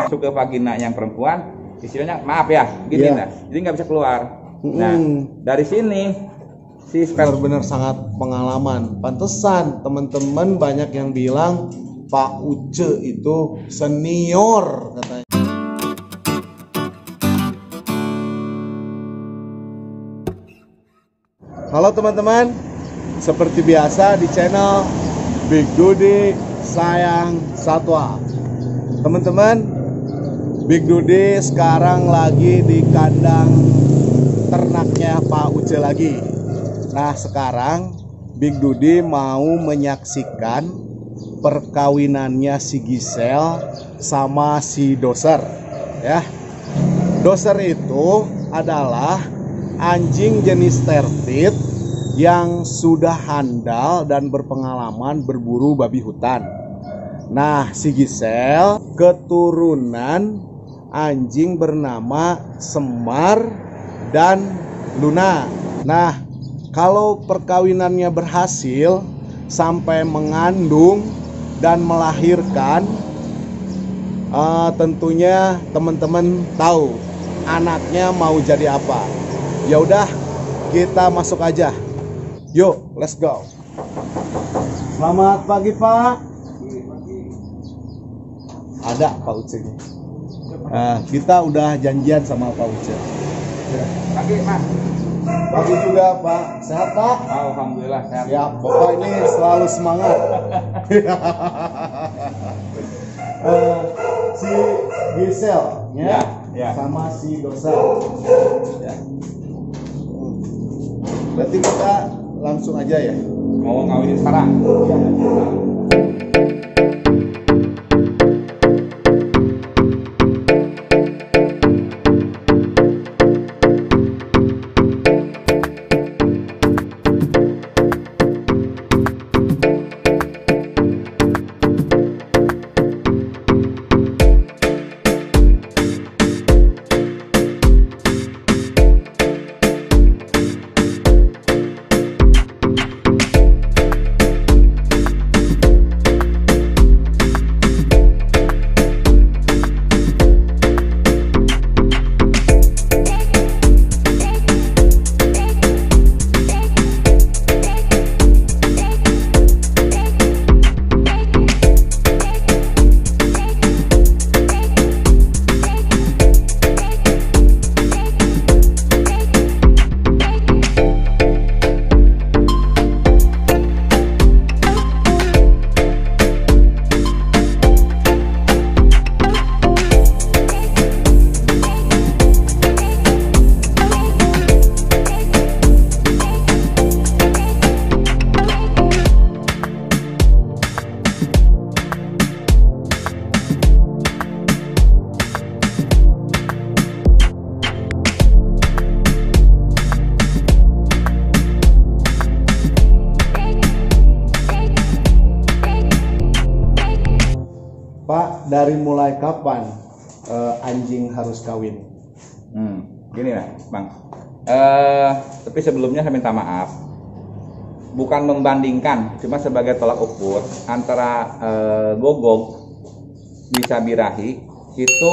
masuk ke vagina yang perempuan, istilahnya maaf ya, gini nah, jadi nggak bisa keluar. Nah, dari sini si benar-benar sangat pengalaman. Pantesan teman-teman banyak yang bilang Pak Uce itu senior katanya. Halo teman-teman, seperti biasa di channel Big Dudy Sayang Satwa. Teman-teman, Big Dudy sekarang lagi di kandang ternaknya Pak Uce lagi. Nah, sekarang Big Dudy mau menyaksikan perkawinannya si Gisel sama si Doser ya. Doser itu adalah anjing jenis tertib yang sudah handal dan berpengalaman berburu babi hutan. Nah, si Gisel keturunan anjing bernama Semar dan Luna. Nah, kalau perkawinannya berhasil sampai mengandung dan melahirkan, tentunya teman-teman tahu anaknya mau jadi apa. Ya udah, kita masuk aja. Yuk, let's go. Selamat pagi, Pak. Ada Pak Uce. Kita udah janjian sama Pak Uce. pagi Mas. Pagi juga Pak. Sehat Pak? Alhamdulillah sehat. Ya, Bapak ini selalu semangat. Si Gisel ya, sama si Dosa. Ya. Berarti kita langsung aja ya. Mau ngawinin sekarang? Ya. Pak, dari mulai kapan anjing harus kawin? Gini lah, Bang. Tapi sebelumnya saya minta maaf. Bukan membandingkan, cuma sebagai tolak ukur antara gogok bisa birahi itu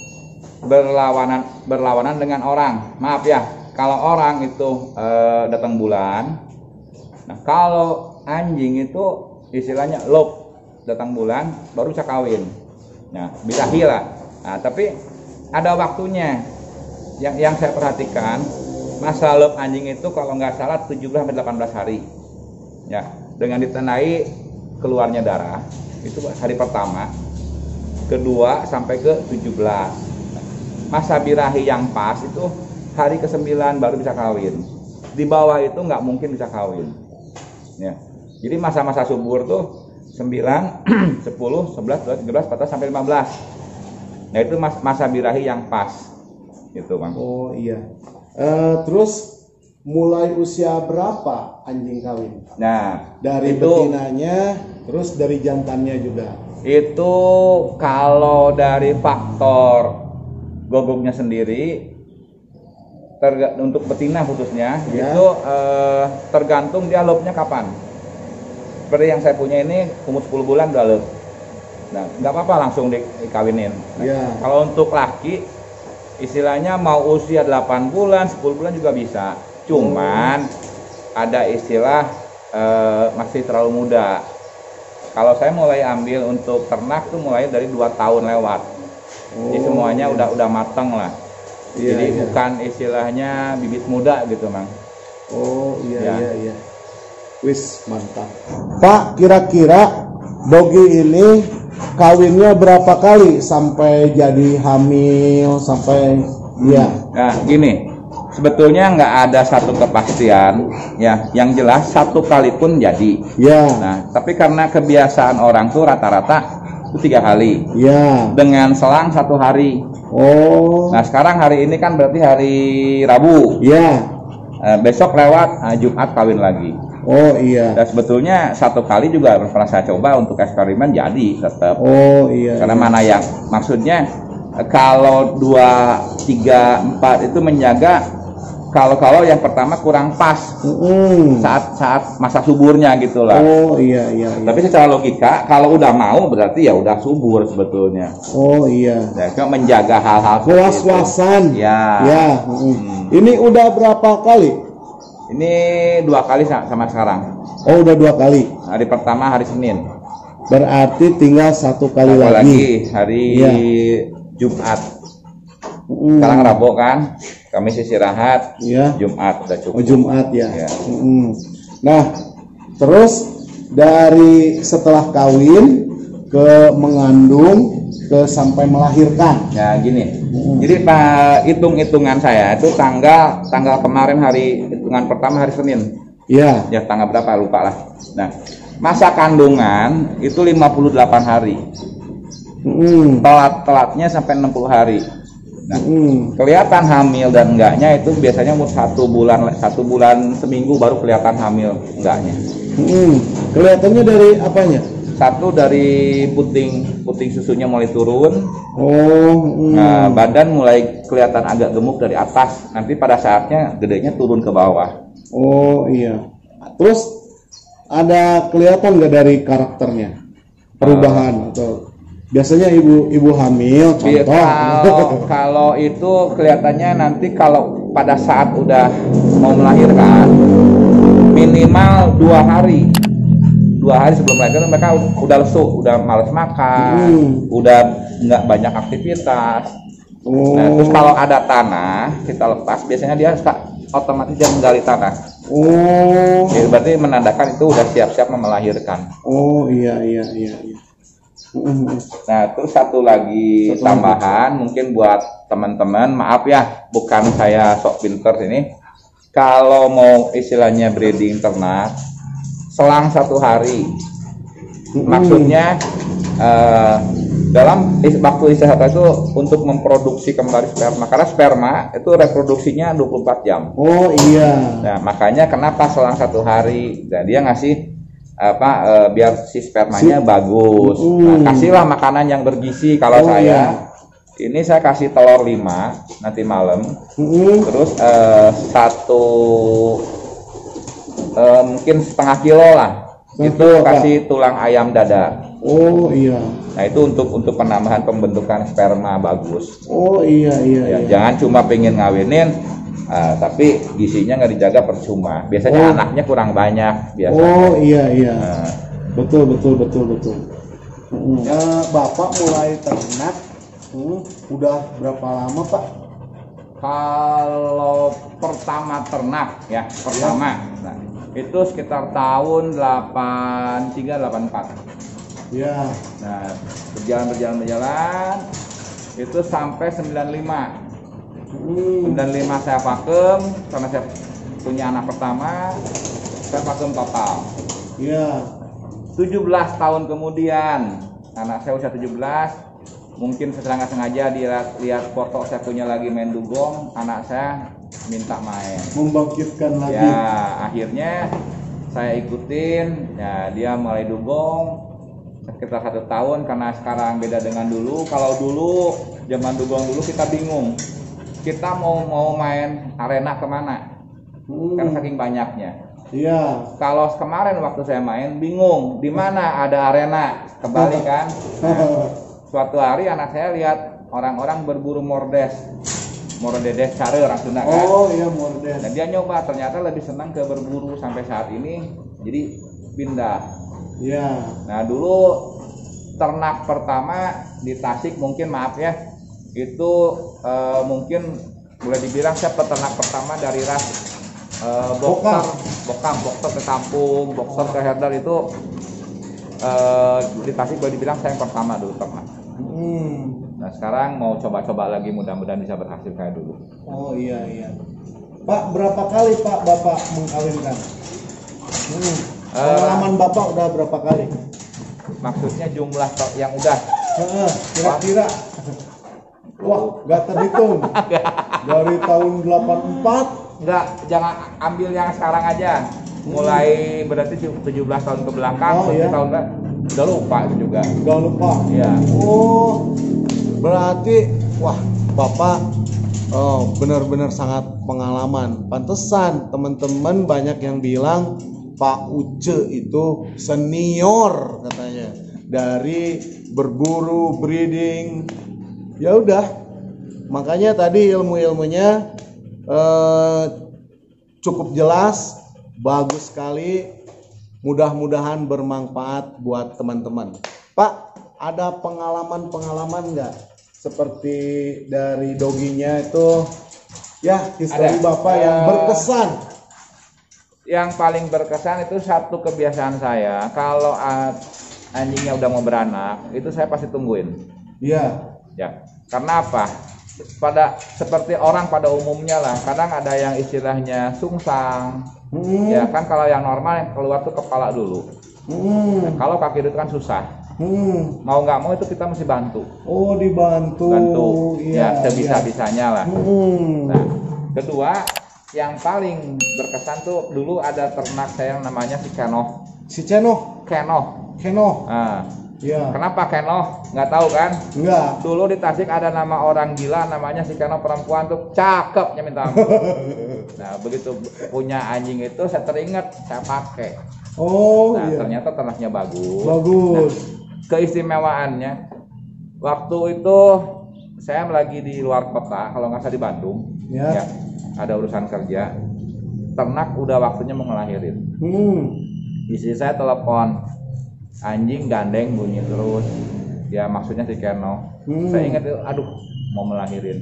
berlawanan dengan orang. Maaf ya, kalau orang itu datang bulan. Nah, kalau anjing itu istilahnya lop, datang bulan baru bisa kawin. Nah, birahi lah. Nah, tapi ada waktunya. Yang saya perhatikan, masa lop anjing itu kalau nggak salah 17-18 hari. Ya, dengan ditandai keluarnya darah itu hari pertama, kedua sampai ke 17. Masa birahi yang pas itu hari ke-9 baru bisa kawin. Di bawah itu nggak mungkin bisa kawin. Ya. Jadi masa-masa subur tuh 9, 10, 11, 12, 13, 14 sampai 15. Nah, itu masa birahi yang pas. Gitu, Bang. Oh iya. Terus mulai usia berapa anjing kawin? Nah, dari itu, betinanya, terus dari jantannya juga. Itu kalau dari faktor gogoknya sendiri, untuk betina khususnya, ya, itu tergantung dia lopnya kapan. Seperti yang saya punya ini umur 10 bulan udah lop. Nah, nggak apa-apa langsung dikawinin. Nah, Iya. kalau untuk laki, istilahnya mau usia 8 bulan, 10 bulan juga bisa. Cuman ada istilah masih terlalu muda. Kalau saya mulai ambil untuk ternak tuh mulai dari 2 tahun lewat. Jadi semuanya udah mateng lah. Iya, Jadi iya. bukan istilahnya bibit muda gitu, Mang. Oh iya Ya. iya iya. Wis mantap. Pak, kira-kira dogi ini kawinnya berapa kali sampai jadi hamil sampai ya? Nah, gini. Sebetulnya nggak ada satu kepastian, ya. Yang jelas satu kali pun jadi. Ya. Nah, tapi karena kebiasaan orang tuh rata-rata itu 3 kali Ya. dengan selang 1 hari. Oh. Nah, sekarang hari ini kan berarti hari Rabu. Ya. Besok lewat Jumat kawin lagi. Oh iya. Dan sebetulnya 1 kali juga pernah saya coba untuk eksperimen jadi tetap. Oh iya. Karena iya. mana yang maksudnya kalau 2, 3, 4 itu menjaga kalau yang pertama kurang pas saat masa suburnya gitulah. Oh iya iya. Iya. Tapi secara logika kalau udah mau berarti ya udah subur sebetulnya. Oh iya. Ya, cuma menjaga hal-hal seperti itu. Was-wasan. Ya. Ya. Ini udah berapa kali? Ini 2 kali sama sekarang. Oh udah 2 kali. Hari pertama hari Senin. Berarti tinggal 1 kali Satu lagi. hari Iya. Jumat. Sekarang Rabu kan, Kamis istirahat, Iya. Jumat udah cukup. Oh Jumat ya. Ya. Nah, terus dari setelah kawin ke mengandung ke sampai melahirkan. Ya gini. Jadi Pak hitung-hitungan saya itu tanggal kemarin hitungan pertama hari Senin. Iya. Ya tanggal berapa lupa lah. Nah, masa kandungan itu 58 hari. Telatnya sampai 60 hari. Nah, kelihatan hamil dan enggaknya itu biasanya umur 1 bulan seminggu baru kelihatan hamil enggaknya. Kelihatannya dari apanya? Satu dari puting susunya mulai turun. Nah, badan mulai kelihatan agak gemuk dari atas. Nanti pada saatnya gedenya turun ke bawah. Oh iya. Terus ada kelihatan nggak dari karakternya perubahan atau biasanya ibu hamil contoh? Kalau itu kelihatannya nanti kalau pada saat udah mau melahirkan minimal 2 hari sebelum melahirkan mereka udah lesu, udah malas makan, udah nggak banyak aktivitas. Nah, terus kalau ada tanah kita lepas biasanya dia otomatis dia menggali tanah. Jadi berarti menandakan itu udah siap-siap melahirkan. Oh iya. Nah, terus satu lagi tambahan mungkin buat teman-teman, maaf ya, bukan saya sok pinter ini. Kalau mau istilahnya breeding ternak, selang 1 hari. Maksudnya dalam waktu istirahat itu untuk memproduksi kembali sperma, karena sperma itu reproduksinya 24 jam. Oh iya. Nah, makanya kenapa selang 1 hari? Dan dia ngasih biar si spermanya bagus. Nah, kasihlah makanan yang bergizi. Kalau saya ini saya kasih telur 5 nanti malam. Terus mungkin setengah kilo lah. Itu kasih tulang ayam dada. Oh iya. Nah, itu untuk penambahan pembentukan sperma bagus. Oh iya. Jangan cuma pengen ngawinin tapi gizinya nggak dijaga percuma. Biasanya anaknya kurang banyak biasanya. Oh iya. Betul. Bapak mulai ternak udah berapa lama Pak? Kalau pertama ternak ya nah, itu sekitar tahun 83-84. Ya. Nah, berjalan itu sampai 95. 95 saya vakum karena saya punya anak pertama, saya vakum total. Iya. 17 tahun kemudian anak saya usia 17, mungkin secara nggak sengaja lihat foto saya punya lagi main dugong, anak saya minta main. Membangkitkan lagi. Ya, akhirnya saya ikutin, ya dia mulai dugong sekitar 1 tahun karena sekarang beda dengan dulu. Kalau dulu zaman dugong dulu kita bingung. Kita mau main arena kemana? Karena saking banyaknya. Iya. Kalau kemarin waktu saya main bingung di mana ada arena, kembali kan. Nah, suatu hari anak saya lihat orang-orang berburu mordes care orang Sunda kan. Oh iya, mordes. Dan dia nyoba, ternyata lebih senang ke berburu sampai saat ini, jadi pindah. Iya. Nah dulu ternak pertama di Tasik mungkin maaf ya, itu mungkin boleh dibilang saya peternak pertama dari ras boxer ke kampung, boxer ke herder itu di Tasik boleh dibilang saya yang pertama dulu ternak. Nah sekarang mau coba-coba lagi, mudah-mudahan bisa berhasil kayak dulu. Oh iya. Pak, berapa kali Pak Bapak mengkawinkan? Pengalaman Bapak udah berapa kali? Maksudnya jumlah yang udah kira-kira. Wah, nggak terhitung. Dari tahun 84. Enggak, jangan ambil yang sekarang aja. Mulai berarti 17 tahun ke belakang, iya. tahun kan udah lupa itu juga. Udah lupa. Iya. Oh, berarti wah, Bapak benar-benar sangat pengalaman. Pantesan teman-teman banyak yang bilang Pak Uce itu senior katanya dari berburu, breeding. Ya udah, makanya tadi ilmu-ilmunya cukup jelas, bagus sekali, mudah-mudahan bermanfaat buat teman-teman. Pak, ada pengalaman nggak seperti dari doginya itu ya, histori Bapak yang berkesan? Yang paling berkesan itu satu kebiasaan saya, kalau anjingnya udah mau beranak itu saya pasti tungguin. Iya. Ya, karena apa? Seperti orang pada umumnya lah, kadang ada yang istilahnya sungsang. Ya kan, kalau yang normal yang keluar tuh kepala dulu. Nah, kalau kaki itu kan susah. Mau nggak mau itu kita mesti bantu. Oh, dibantu. Iya, ya sebisa-bisanya lah. Nah, kedua yang paling berkesan tuh dulu ada ternak saya yang namanya si Kenoh. Si Kenoh. Nah, ya. Kenapa Kenoh? Nggak tahu kan? Enggak. Dulu di Tasik ada nama orang gila namanya si Kenoh, perempuan tuh cakepnya minta ampun. Nah begitu punya anjing itu saya teringat, saya pakai. Oh nah, iya. Ternyata ternaknya bagus. Bagus. Nah, keistimewaannya waktu itu saya lagi di luar kota, kalau nggak salah di Bandung. Ya, ada urusan kerja. Ternak udah waktunya mau ngelahirin. Istri saya telepon, anjing gandeng bunyi terus, ya maksudnya si Kenoh. Saya ingat, aduh mau melahirin,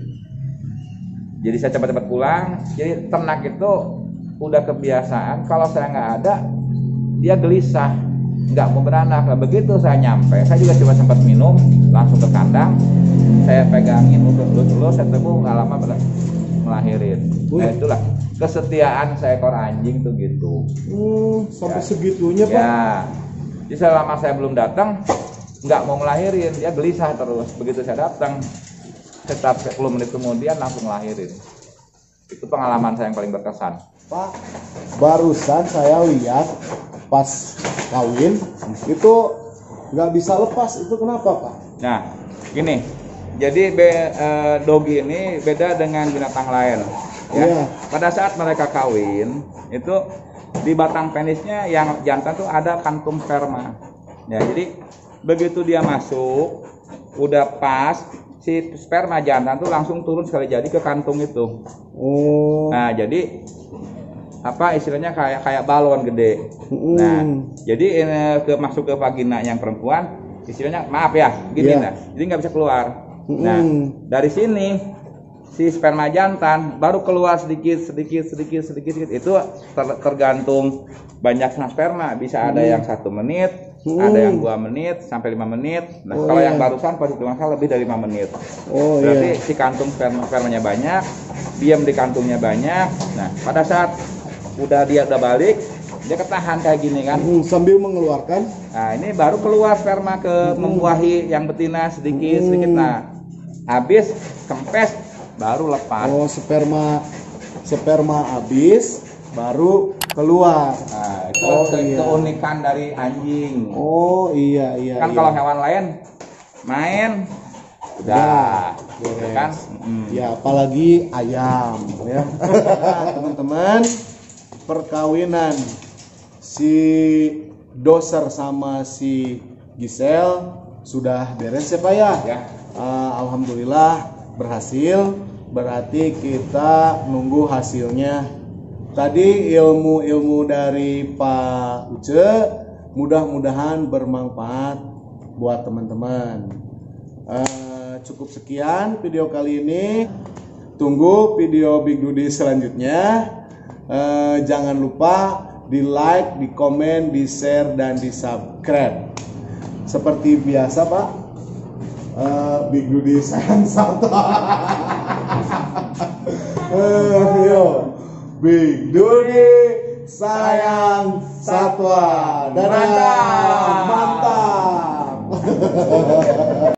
jadi saya cepat-cepat pulang. Jadi ternak itu udah kebiasaan kalau saya nggak ada dia gelisah, nggak mau beranak. Nah, begitu saya nyampe, saya juga cuma sempat minum, langsung ke kandang, saya pegangin ulur-ulur, saya tunggu nggak lama melahirin. Nah itulah kesetiaan seekor anjing tuh gitu. Sampai segitunya Pak. Ya. Jadi selama saya belum datang, nggak mau ngelahirin, dia gelisah terus. Begitu saya datang, sekitar 10 menit kemudian langsung ngelahirin. Itu pengalaman saya yang paling berkesan. Pak, barusan saya lihat pas kawin itu nggak bisa lepas, itu kenapa Pak? Nah, gini, jadi dogi ini beda dengan binatang lain. Ya. Pada saat mereka kawin, itu di batang penisnya yang jantan tuh ada kantung sperma. Ya, jadi begitu dia masuk, udah pas, si sperma jantan tuh langsung turun sekali jadi ke kantung itu. Nah, jadi apa istilahnya kayak balon gede. Nah, jadi masuk ke vagina yang perempuan, istilahnya maaf ya, gini nah. Jadi nggak bisa keluar. Nah, dari sini si sperma jantan baru keluar sedikit itu tergantung banyaknya sperma, bisa ada yang 1 menit, ada yang 2 menit sampai 5 menit. Nah kalau yang barusan pas itu masalah lebih dari 5 menit. Berarti si kantung spermanya banyak, diam di kantungnya banyak. Nah pada saat dia udah balik, dia ketahan kayak gini kan, sambil mengeluarkan. Nah ini baru keluar sperma ke membuahi yang betina sedikit. Nah habis kempes baru lepas. Sperma habis baru keluar. Nah, itu keunikan dari anjing. Iya. Kan kalau hewan lain main udah, kan? Ya apalagi ayam ya. Teman-teman, perkawinan si Doser sama si Gisel sudah beres ya Pak ya? Ya. Alhamdulillah berhasil. Berarti kita nunggu hasilnya. Tadi ilmu-ilmu dari Pak Uce mudah-mudahan bermanfaat buat teman-teman. Cukup sekian video kali ini. Tunggu video Big Dudy selanjutnya. Jangan lupa di like, di komen, di share, dan di subscribe. Seperti biasa Pak, Big Dudy sayang satwa. Yo, Big Dudy sayang satwa. Dadah, mantap.